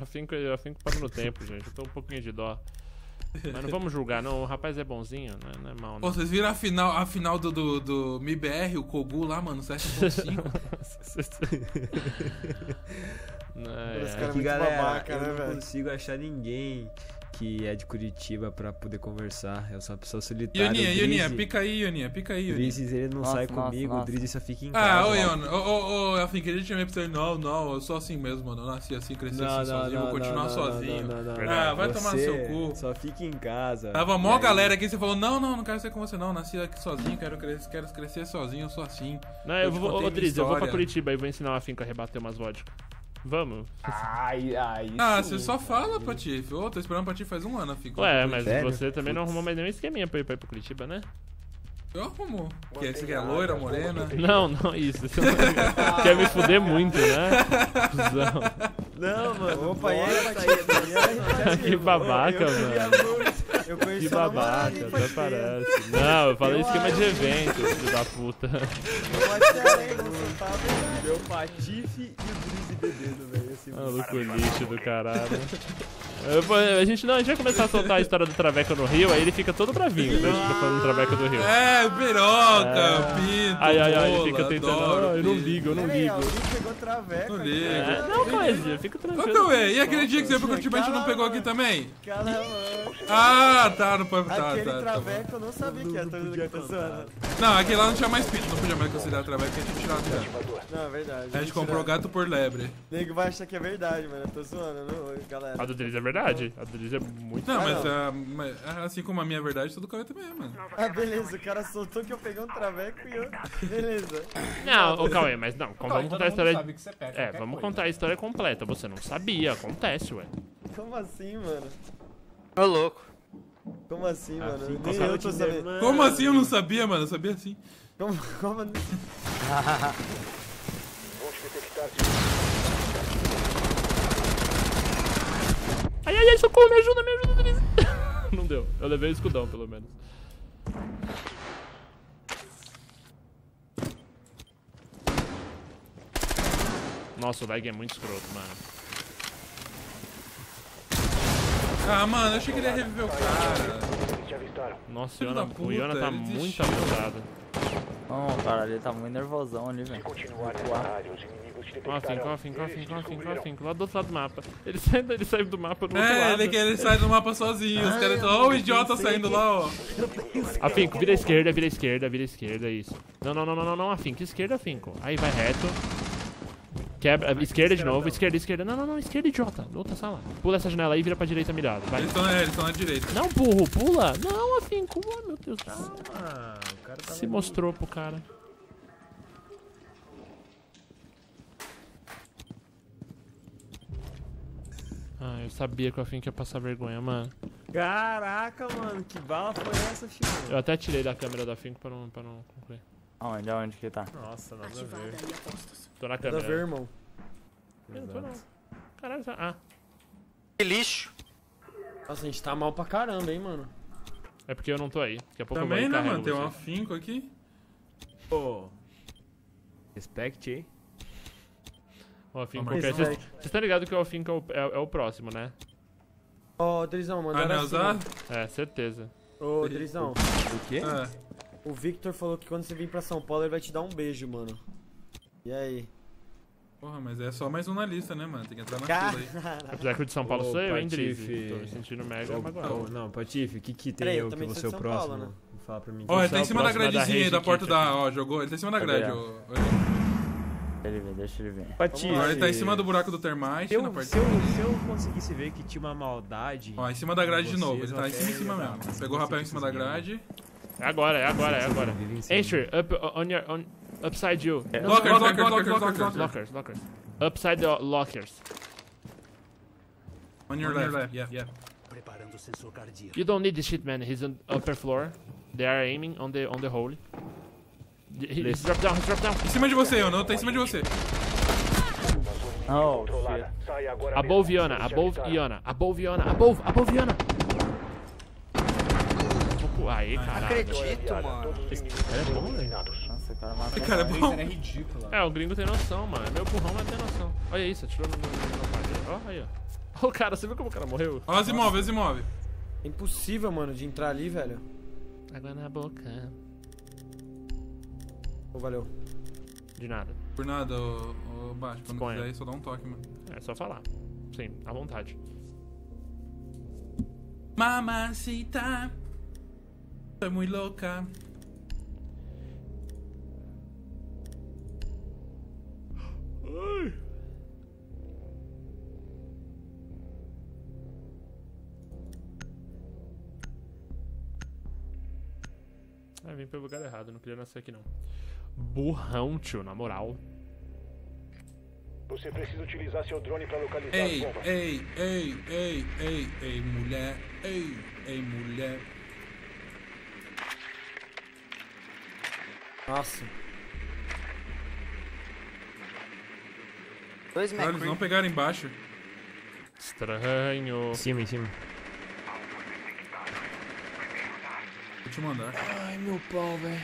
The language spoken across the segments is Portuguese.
Afinco parou no tempo, gente. Eu tô um pouquinho de dó. Mas não vamos julgar, não. O rapaz é bonzinho, não é mal, não. Pô, vocês viram a final do MIBR, o Kogu lá, mano, 7.5? Esse cara é muito babaca, né, velho? Eu não consigo achar ninguém que é de Curitiba pra poder conversar. Eu sou uma pessoa solitária. Ioninha, pica aí, Ioninha. O Drizzy, ele não sai comigo, o Drizzy só fica em casa. Ah, ô, Iona, afim, queria te chamar pra você. Não, eu sou assim mesmo, mano. Eu nasci assim, cresci assim sozinho, vou continuar sozinho. Não, vai tomar no seu cu. Só fica em casa. Tava mó galera aqui, você falou, não quero ser com você não, nasci aqui sozinho, quero crescer sozinho, eu sou assim. Não, ô Drizzy, eu vou pra Curitiba e vou ensinar o Afinco a rebater umas vodka. Vamos. Você só fala, Patife. Ô, tô esperando o Patife faz um ano, Afinco. Ué, mas você também não arrumou mais nenhum esqueminha pra ir pro Curitiba, né? Eu arrumo. Você quer loira, morena? Não, isso. Quer me fuder muito, né? Não, mano. Opa, Que babaca, mano. Que babaca, até parece. Não, eu falei esquema de evento, filho da puta. Meu Patife e o Drizzy bebendo, velho. Maluco lixo do caralho. A gente vai começar a soltar a história do Traveca no Rio, aí ele fica todo bravinho, né? A gente tá falando do Traveca do Rio. Piroca, pinto, Ai, bola, ele fica tentando. Eu não ligo. Alguém pegou Traveca. Não ligo. Não, Cauê, fica tranquilo. Cauê, e aquele dia que você foi pro Curitiba, a gente não pegou aqui também? Caramba. Tá, não pode. Aquele Traveca eu não sabia que era, tô zoando. Não, aquele lá não tinha mais pinto, não podia mais considerar Traveca, que a gente tirou já. Não, é verdade. A gente comprou gato por lebre. O nego vai achar que é verdade, mano. Eu tô zoando, não, galera. A do Drizzy é verdade. A do Drizzy é muito. Não, mas assim como a minha é verdade, tudo Cauê também é, mano. Ah, beleza, o cara soltou que eu peguei um Traveco e eu. Beleza. Não, ô Cauê, mas não, vamos contar a história. Sabe que você pega Vamos contar a história completa. Você não sabia, acontece, ué. Como assim, mano? Ô, louco. Como assim, mano? Fica Nem eu tô sabendo. Como assim? Eu não sabia, mano. Eu sabia assim. Como assim? Ai, socorro, me ajuda, Drizzy. Não deu, eu levei o escudão, pelo menos. Nossa, o lag é muito escroto, mano. Mano, eu achei que ele ia reviver o cara. Nossa, o Iona tá muito abusado. Não, cara, ele tá muito nervosão ali, velho. Ó, Afinco, lá do outro lado do mapa. Ele sai do mapa do outro lado. Ele sai do mapa sozinho. Os caras estão. Ó, o idiota saindo lá, ó. Afinco, vira esquerda, isso. Não, Afinco, esquerda, Afinco. Aí vai reto. Quebra, esquerda de novo, esquerda. Não, esquerda, idiota. Outra sala. Pula essa janela aí e vira pra direita mirado. Vai. Eles estão na direita. Não, burro, pula. Não, Afinco. Oh, meu Deus do céu. O cara tava Se mostrou pro cara. Eu sabia que o Afinco ia passar vergonha, mano. Caraca, mano, que bala foi essa, filho? Eu até tirei da câmera do Afinco pra não concluir. Aonde que tá? Nossa, nada a ver. Tô na Nada a câmera. ver, irmão. Eu não tô não. Caralho, Que lixo. Nossa, a gente tá mal pra caramba, hein, mano. É porque eu não tô aí. Daqui a pouco Também, eu vou né, mano? Tem você. um Afinco aqui. Pô. Respect aí. O Afinco qualquer... Vocês estão ligados que o Afinco é o próximo, né? Ó, Drizão, mandaram assim. Neuzar? Certeza. Ô, Drizão, O quê? o Victor falou que quando você vir pra São Paulo ele vai te dar um beijo, mano. E aí? Porra, mas é só mais um na lista, né, mano? Tem que entrar na fila aí. Apesar que o de São Paulo Ô, sou eu, hein, Patife. Drizzy? Tô me sentindo mega magoado. Não, Patife, o que tem Peraí, eu eu que também vou sou ser de o São Paulo, próximo? né? Fala pra mim. Ó, ele Esse tá é em o cima da próximo da gradezinha aí da Rage porta Kit da... Ó, jogou. Ele tá em cima da grade, ó. Deixa ele ver. Patife. Ó, ele tá em cima do buraco do termite, Se na eu, parte se, eu, se eu conseguisse ver que tinha uma maldade... Ó, em cima da grade de novo. Ele vocês, tá eu em cima até ia dar, mesmo. mas Pegou o se rapel em você cima da conseguir. grade. É agora. Vive em cima. Asher, upside you. Lockers. Upside the lockers. On your left. Yeah. Preparando o sensor cardíaco. You don't need this shit, man. He's on upper floor. They are aiming on the hole. He's drop down. Em cima de você, Iona. Tá em cima de você. Oh, shit. Above Iona. Aí, caralho. Acredito, mano. Esse cara é bom, velho. Nossa, o cara matou. Esse cara é bom. É ridículo. O gringo tem noção, mano. Meu burrão vai ter noção. Olha isso, atirou no parque. Ó, aí, ó. Ô, cara, você viu como o cara morreu? Olha se move, se move. É impossível, mano, de entrar ali, velho. Água na boca. Ô, valeu. De nada. Por nada, ô Baixo. Quando Esponha. quiser aí, só dá um toque, mano. É só falar. Sim, à vontade. Mamacita. Tô muito louca. Ai. Ah, vim pelo lugar errado, não queria nascer aqui não. Burrão, tio, na moral. Você precisa utilizar seu drone pra localizar Ei, as bombas. ei, mulher. Ei, mulher. Nossa. Dois Cara, eles não pegaram embaixo. Estranho. Em cima, em cima. Último andar. Ai, meu pau, velho.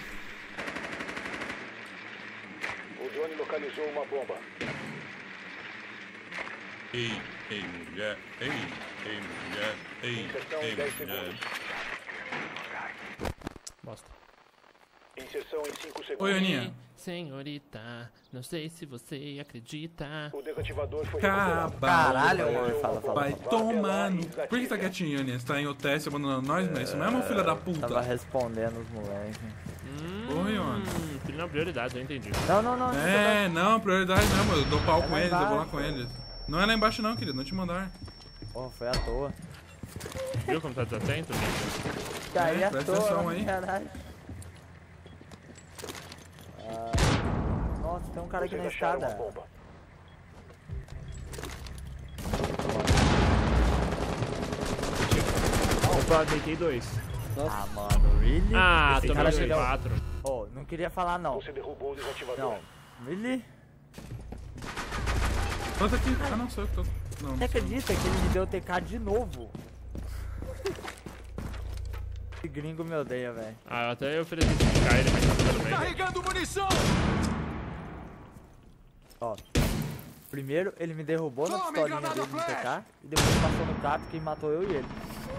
O drone localizou uma bomba. Ei, mulher. Ei, mulher. Inserção em 10 segundos. Bosta. Inserção em 5 segundos. Oi, Aninha. Senhorita, não sei se você acredita. O desativador foi Caralho, mano. Fala. Vai tomar no... Por que tá quietinho, Aninha? Você tá em OTS abandonando nós, mas isso mesmo, filha da puta? Tava respondendo os moleques. Oi, mano. Não, prioridade, eu entendi. Não. É, não, prioridade mesmo. Eu dou pau com lá eles, eu vou lá embaixo. com eles. Não é lá embaixo não, querido. Não te mandar. Porra, foi à toa. Viu como tá desatento, gente? Caí à presta atenção toa, aí. caralho. Nossa, tem um cara aqui na escada. Opa, deitei 2. Ah, mano, really? Ah, Esse tomei cara o chegou- C4. Oh, não queria falar não. Você derrubou o desativador. Não. Really? Outro aqui. Ah, não, sou eu que tô... Não, Você não sou. acredita que ele me deu TK de novo? Esse gringo me odeia, velho. Ah, até eu ofereci de ficar ele, mas tá tudo bem. Carregando munição! Ó. Primeiro ele me derrubou na pistolinha dele no TK e depois passou no cap que matou eu e ele.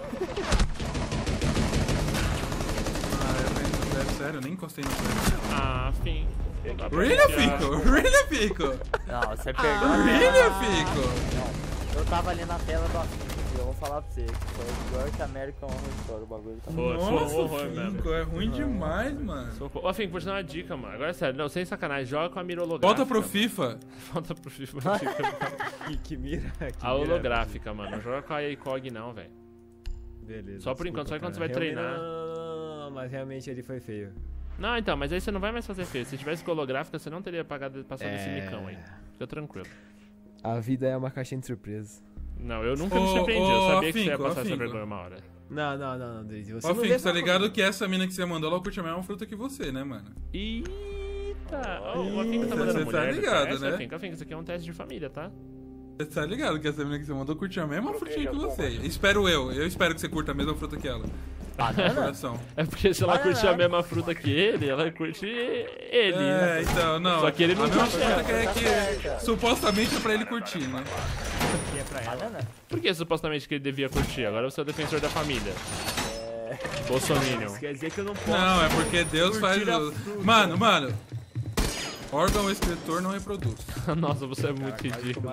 Ah, é sério, eu nem encostei no prédio. Ah, fim. Não dá pra Really, confiar. Fico? Really, Fico? Não, você perdeu. Really, Fico? Não, eu tava ali na tela do assunto e eu vou falar pra você que foi pior que American Horror Story, o bagulho tá Foi um horror Nossa, mesmo. Fico, é ruim demais, mano. Socorro. Ô, Fim, vou te dar uma dica, mano. Agora é sério, não, sem sacanagem, joga com a mira holográfica. Volta pro FIFA. Volta pro FIFA. Que mira. A holográfica, mano. Não joga com a ACOG não, velho. Beleza. Só por enquanto, só desculpa, quando você vai cara. treinar. Não, mas realmente ele foi feio. Não, então, mas aí você não vai mais fazer feio. Se tivesse com holográfica, você não teria passado esse É. micão aí. Fica tranquilo. A vida é uma caixinha de surpresa. Não, eu nunca me Ô, surpreendi. Eu ô, sabia que você ia Afinco, passar essa Afinco. vergonha uma hora. Não, Daisy. Você Ó, não Fico, vê tá ligado que essa mina que você mandou, ela curte a mesma fruta que você, né, mano? Eita! Ô, a Finca tá mandando Você tá mulher do ligado, teste, né? Finca, isso aqui é um teste de família, tá? Você tá ligado que essa mina que você mandou curte a mesma frutinha que você. Espero eu espero que você curta a mesma fruta que ela. Coração. É porque se ela curte a mesma fruta que ele, ela curte ele, né? É, então, não. Só que ele não a mesma curte fruta ela. que é que supostamente é pra ele curtir, né? Banana? Por que supostamente que ele devia curtir? Agora você é o defensor da família. Bolsominion. Quer dizer que eu não posso. Não, é porque Deus faz. Curtir a fruta. Mano. Órgão escritor não reproduz. Nossa, você é muito ridículo.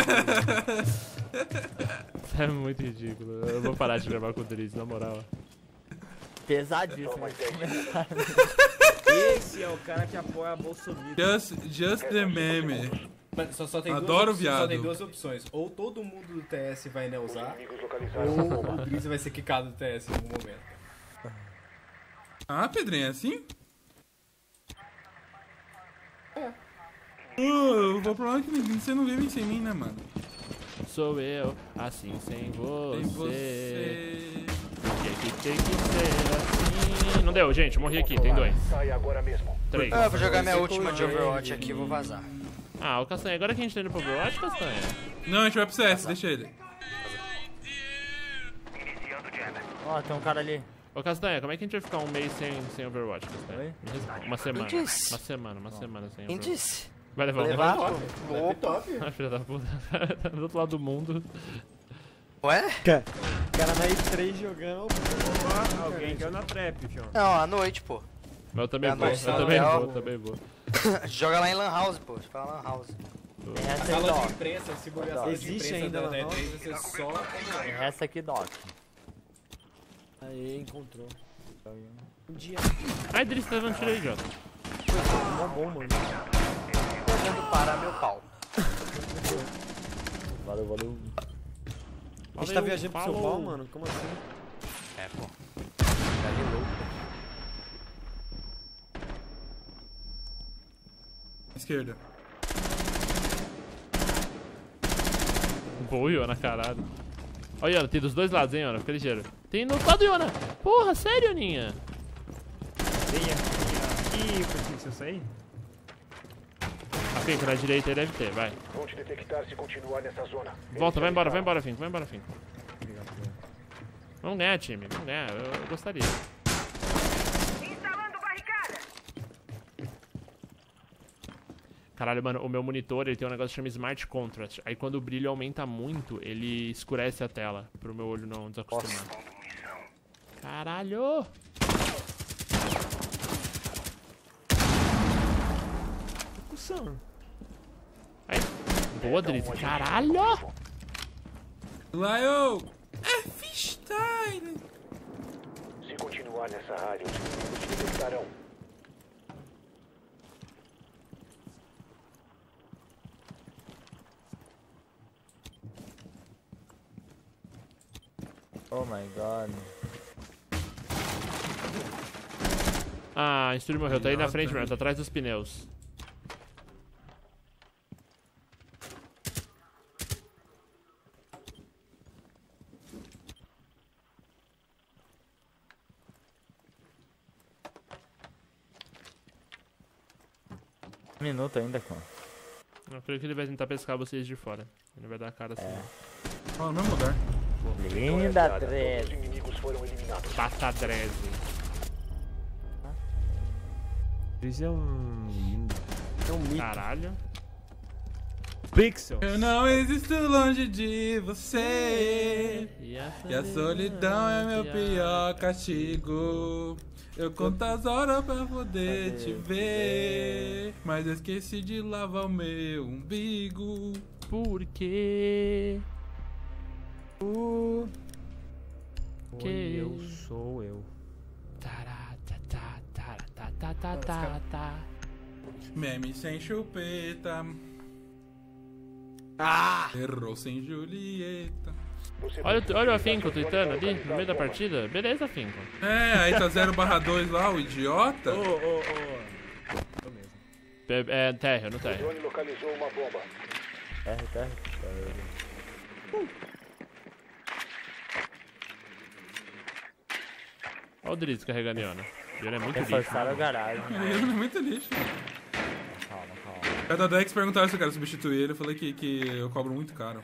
Você é muito ridículo. Eu vou parar de gravar com o Driz, na moral. Pesadíssimo. Esse é o cara que apoia a Bolsonaro. Just the meme. Mas só tem Adoro duas, viado. Só tem duas opções. Ou todo mundo do TS vai neusar, Inimigos localizaram uma ou bomba. o Drizzy vai ser quicado do TS em algum momento. Ah, Pedrinho, é assim? Eu vou pra lá que você não vive sem mim, né, mano? Sou eu, assim sem você. Sem você. Que tem que ser assim. Não deu, gente, morri aqui, tem 2. Sai agora mesmo. 3. Eu vou jogar minha última de Overwatch aqui e vou vazar. Ah, o Castanha, agora que a gente tá indo pro Overwatch, Castanha. Não, a gente vai pro CS, deixa ele. Ó, tem um cara ali. Ô Castanha, como é que a gente vai ficar um mês sem Overwatch, Castanha? Oi? Me responde. Uma semana. Quem disse? Uma semana sem Quem Overwatch. disse? Vai levar Vou um levar? monte? Opa! Ah, filha da puta. Do outro lado do mundo. Ué? O cara na E3 jogando. Alguém caiu na trap, João. Não, à noite, pô. Eu também É, vou, mas eu também é vou, também vou. Joga lá em Lan House, pô. Joga lá em Lan House. Tem essa aí, Sala de Doc. imprensa, segura a sala de Existe imprensa ainda da lá, não? E3, você só... Tem essa aqui, Doc. Aí, encontrou. Um dia. Ai, Driz, tá dando tiro aí, idiota. Mó bom, mano. Tentando parar meu pau. Valeu, valeu. A gente tá viajando pro São Paulo, mano? Como assim? É, pô. Esquerda. Boa, Iona, caralho. Olha, Iona, tem dos dois lados, hein, Iona? Fica ligeiro. Tem no lado, Iona. Porra, sério, Ioninha? Tem aqui, por que eu saí? A Finco, na direita aí deve ter, vai. Vão te detectar se continuar nessa zona. Volta, vai embora, Finco, vai embora, Finco. Vamos ganhar, time, vamos ganhar, eu gostaria. Instalando barricada. Caralho, mano, o meu monitor, ele tem um negócio que chama Smart Contrast. Aí quando o brilho aumenta muito, ele escurece a tela, pro meu olho não desacostumar. Caralho! Aí, boa, Driz, caralho! Lion! É freestyle! Se continuar nessa área, os inimigos te detectarão. Oh my god. Ah, a Insturi morreu, tá aí na frente, mano, tá atrás dos pneus. Um minuto ainda, com. Eu creio que ele vai tentar pescar vocês de fora. Ele vai dar a cara assim. Ó, no mesmo lugar. Linda, Todos os 3. inimigos foram eliminados. Patadreze. Eles é um lindo. É um mito. Caralho. Pixel. Eu não existo longe de você. E E a solidão é meu pior castigo. Eu conto as horas pra poder te ver. Mas eu esqueci de lavar o meu umbigo. Por quê? Que eu sou eu. Tá. Meme sem chupeta. Errou sem Julieta. Você Olha o Afinco tweetando ali, no meio da partida. Beleza, Afinco. É, aí tá 0/2 lá, o idiota. É, térreo, no O térreo. drone localizou uma bomba. TR. Olha o Drizzy carregando Iona. Iona é muito lixo. Reforçaram a garagem. Ele é muito lixo. Calma. Cada Dex perguntaram se eu quero substituir ele, eu falei que eu cobro muito caro.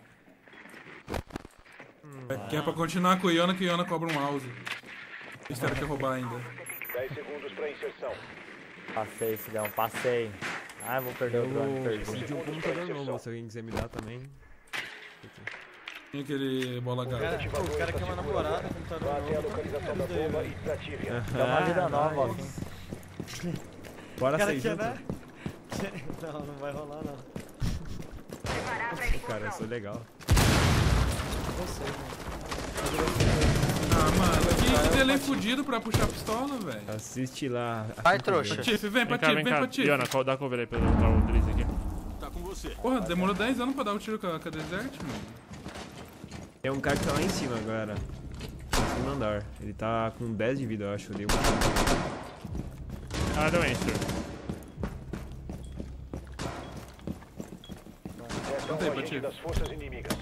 Que é pra continuar com o Iona, que o Iona cobra um mouse. Espero que eu roubar ainda. 10 segundos pra inserção. Passei, filhão, passei. Ah, eu vou perder o drone, perdi. Pedi um computador novo, se alguém quiser me dar também. Tinha aquele bola gata. O cara quer uma namorada, Vá computador até a novo. localização da bomba e desative-a. Dá uma vida nova, ó. Bora O cara sair quer, junto. né? Não vai rolar, não. Cara, eu sou legal. Ah, mano, que delay fudido pra puxar a pistola, velho. Assiste lá. Vai, trouxa. Patife, vem, Vem cá, Patife, vem vem, cá. Patife. Iona, dá cover aí pra eu dar o Drizzy aqui. Porra, demorou 10 anos pra dar o tiro com a Desert, mano. Tem um cara que tá lá em cima agora. No segundo andar. Ele tá com 10 de vida, eu acho. Eu dei Ah, deu Enster. Essa é Contei, um agente Patife. das forças inimigas.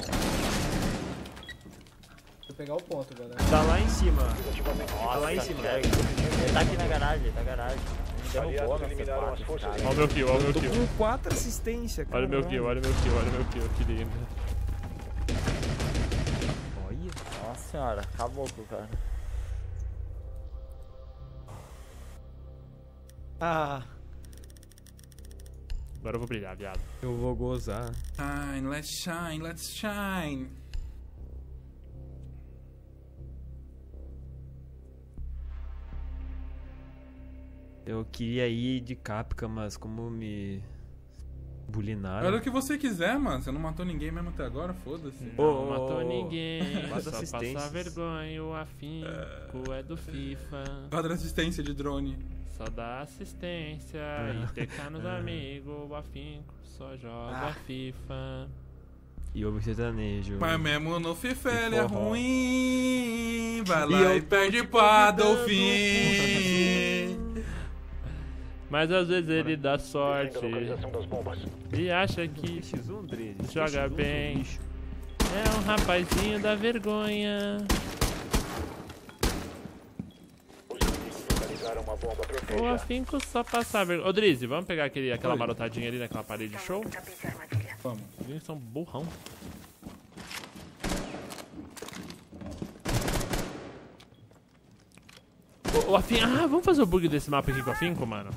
Vou pegar o ponto, galera. Tá lá em cima. Nossa, lá em cima. Ele tá aqui na garagem, ele tá na garagem. Me derrubou Aliados na eliminaram as C4, forças cara. Olha o meu kill, olha o meu Tô kill. com 4 assistências, cara. Olha o meu kill, olha o meu kill, olha o meu kill, que lindo. Olha. Nossa senhora, acabou com o cara. Ah, Agora eu vou brilhar, viado. Eu vou gozar. Shine, let's shine, let's shine. Eu queria ir de Capca, mas como me bulinaram... Era o que você quiser, mano. Você não matou ninguém mesmo até agora, foda-se. Não matou ninguém, Quatro só assistências. passar vergonha, o afinco é do FIFA. 4 assistência de drone. Só dá assistência e TK nos amigos, o afinco só joga FIFA. E o sertanejo. Mas mesmo no FIFA ele é forró. ruim. Vai E lá eu e tô perde te pro Adolfim. Mas às vezes ele dá Defenda sorte a localização das bombas. e acha que X1, Dre. joga bem. É um rapazinho da vergonha. Os inimigos localizaram uma bomba. O Proteja. afinco só passar vergonha. Ô Drizzy, vamos pegar aquela marotadinha ali naquela parede de show? Vamos. Eles são burrão. O afinco. Ah, vamos fazer o bug desse mapa aqui com o afinco, mano?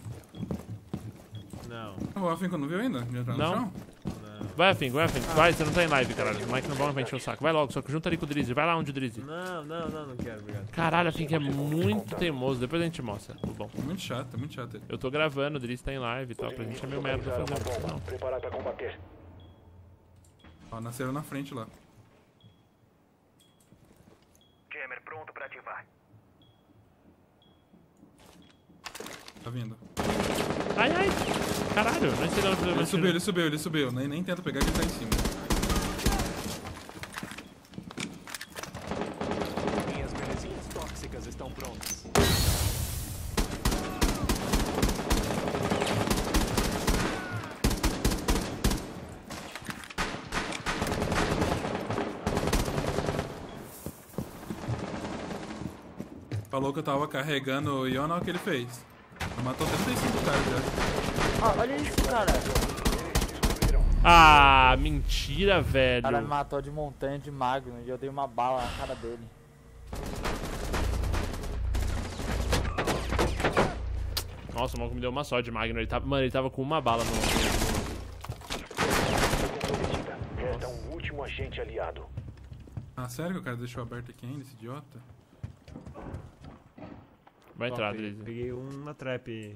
Não. O Afinco não viu ainda? Já tá no Não. chão? Vai, afinco, vai, afinco. Vai, você não tá em live, caralho. O Mike não vai encher o saco. Vai logo, só que junta ali com o Drizzy. Vai lá onde o Drizzy. Não quero, obrigado. Caralho, afinco é muito teimoso. Depois a gente mostra. Bom, Muito chato, muito chato. eu tô gravando, o Drizzy tá em live e tal. Pra gente é meio merda Localizaram uma fazer. bomba. Não. Preparar pra combater. Ó, nasceram na frente lá. Jammer pronto pra ativar. Tá vindo. Ai, ai. Caralho, não sei de onde Ele subiu. Nem tenta pegar que ele tá em cima. Minhas belezinhas tóxicas estão prontas. Falou que eu tava carregando o Ion, olha o que ele fez. Matou 35 caras já. Ah, olha isso, cara. Ah, mentira, velho. O cara me matou de montanha de Magno e eu dei uma bala na cara dele. Nossa, o maluco me deu uma só de Magno. Mano, ele tava com uma bala no. Resta um último agente aliado. Ah, sério que o cara deixou aberto aqui ainda, esse idiota? Vai entrar, Top, Drizzy. peguei uma trap.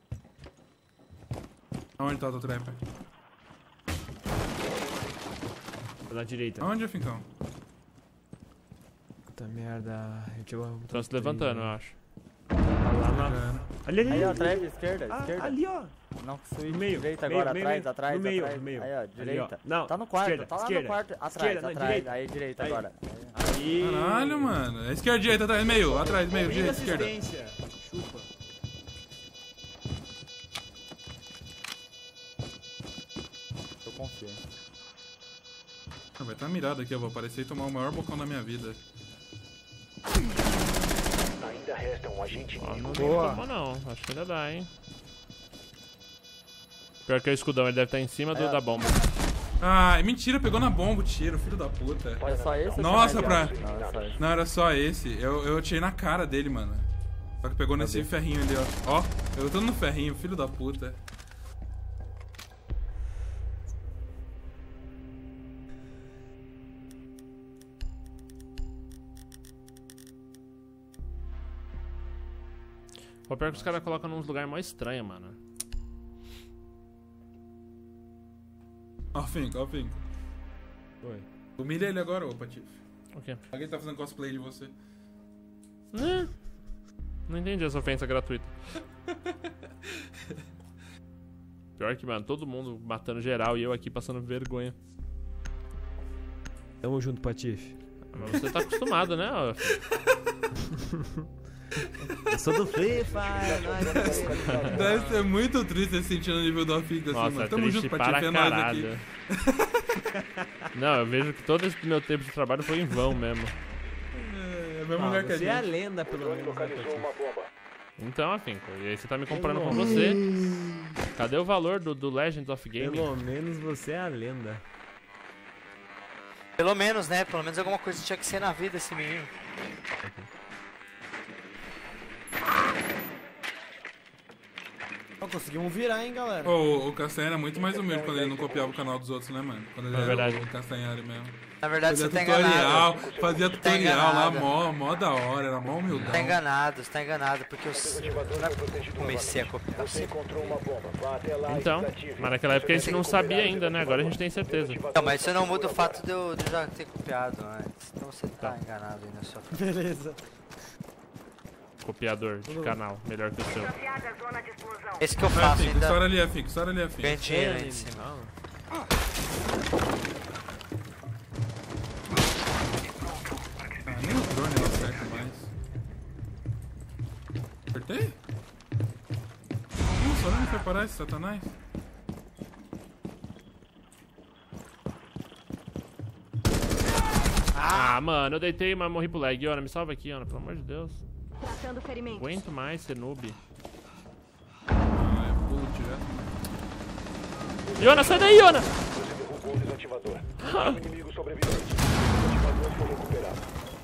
Aonde tá o trap? Na direita. Aonde, Afincão? Puta merda. Eu tinha uma... Estão se levantando, eu acho. Lá na... Já era. Ali. Aí, ó, atrás, esquerda, esquerda. Ali, ó. Não, switch, No meio, direita meio, agora, meio, atrás, meio. atrás, No meio, atrás. no meio. Aí, ó, Ali, direita. ó. Não, Tá no quarto, esquerda, tá lá esquerda. no quarto. Atrás, Esquerda, na atrás. direita. Aí, direita Aí. agora. Aí. Caralho, mano. É esquerda, direita, atrás, meio, atrás, meio, Linda direita, esquerda. assistência. Chupa. Eu confio. Ah, vai estar mirado aqui, eu vou aparecer e tomar o maior bocão da minha vida. Ainda resta um agente Ó, inimigo. não tem como não. Acho que ainda dá, hein. Pior que é o escudão, ele deve estar em cima da bomba. Ah, mentira, pegou na bomba o tiro, filho da puta. É só esse? ou Nossa, tem mais? pra- Não, é só esse. Não, era só esse. Eu atirei na cara dele, mano. Só que pegou nesse ferrinho ali, ó. Ó, eu tô no ferrinho, filho da puta. O pior que os caras colocam num lugar mó estranho, mano. Ó, Finco, ó, Finco. Oi. Humilha ele agora, ô Patife. O quê? Alguém tá fazendo cosplay de você. Não entendi essa ofensa gratuita. Pior que, mano, todo mundo matando geral e eu aqui passando vergonha. Tamo junto, Patife. Mas você tá acostumado, né? ó? Eu sou do Free Fire. Deve ser muito triste se sentir no nível do Afico assim, Nossa, mano. é Tamo triste junto, para Patife, é nóis aqui. caralho. Não, eu vejo que todo esse meu tempo de trabalho foi em vão mesmo. É o mesmo lugar que a Você é a gente. lenda, pelo Drone menos. né, localizou Patife? uma bomba. Então, afinco, e aí você tá me comparando com você. Cadê o valor do Legends of Gaming? Pelo menos você é a lenda. Pelo menos, né? Pelo menos alguma coisa tinha que ser na vida esse menino. Ó, conseguimos virar, hein, galera. O Castanha era muito mais humilde quando ele não copiava o canal dos outros, né, mano? Quando ele É verdade. era o Castanhari mesmo. Na verdade, Fazia você tá tutorial, enganado. fazia Tá tutorial lá, enganado. mó da hora, era mó humildão. Tá enganado, porque eu comecei a copiar. Você encontrou uma bomba. Vá até lá Então, e desative. mas naquela época a gente não sabia ainda, né? Agora a gente tem certeza. Não, mas isso não muda o fato de eu já ter copiado antes. Então você tá enganado aí na sua frente. Beleza. Copiador de canal, melhor que o seu. Esse que eu É, faço Fico, ainda. estoura ali, é Fico, estoura ali, é Fico. Ganho dinheiro aí em cima. Ah, nem o drone ela acerta mais. Acertei? Nossa, olha onde foi parar esse satanás. Ah, mano, eu deitei, mas morri pro lag. Iona, me salva aqui, Iona, pelo amor de Deus. Tratando ferimentos. Aguento mais ser noob. Ah, é pulo direto. Iona, sai daí, Iona! Você derrubou o desativador. O inimigo sobrevivente. O desativador foi recuperado.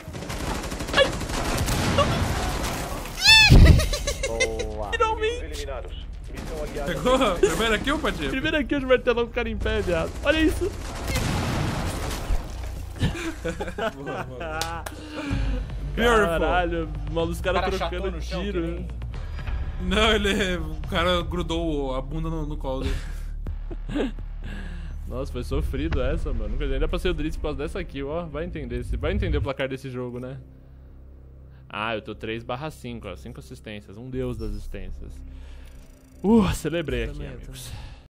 Boa. Finalmente! Eliminados. Missão aliada. Pegou? Primeiro aqui ou Padilha? Primeiro aqui o martelão com o cara em pé, viado. Olha isso! Boa, boa. Caralho, mano, os caras Cara trocando chatou no chão, tiro. que nem- Não, o cara grudou a bunda no colo dele. Nossa, foi sofrido essa, mano. Ainda passei o Dritz por causa dessa kill, ó. Vai entender. Você vai entender o placar desse jogo, né? Ah, eu tô 3/5, ó. 5 assistências. Um deus das assistências. Celebrei aqui, amigos.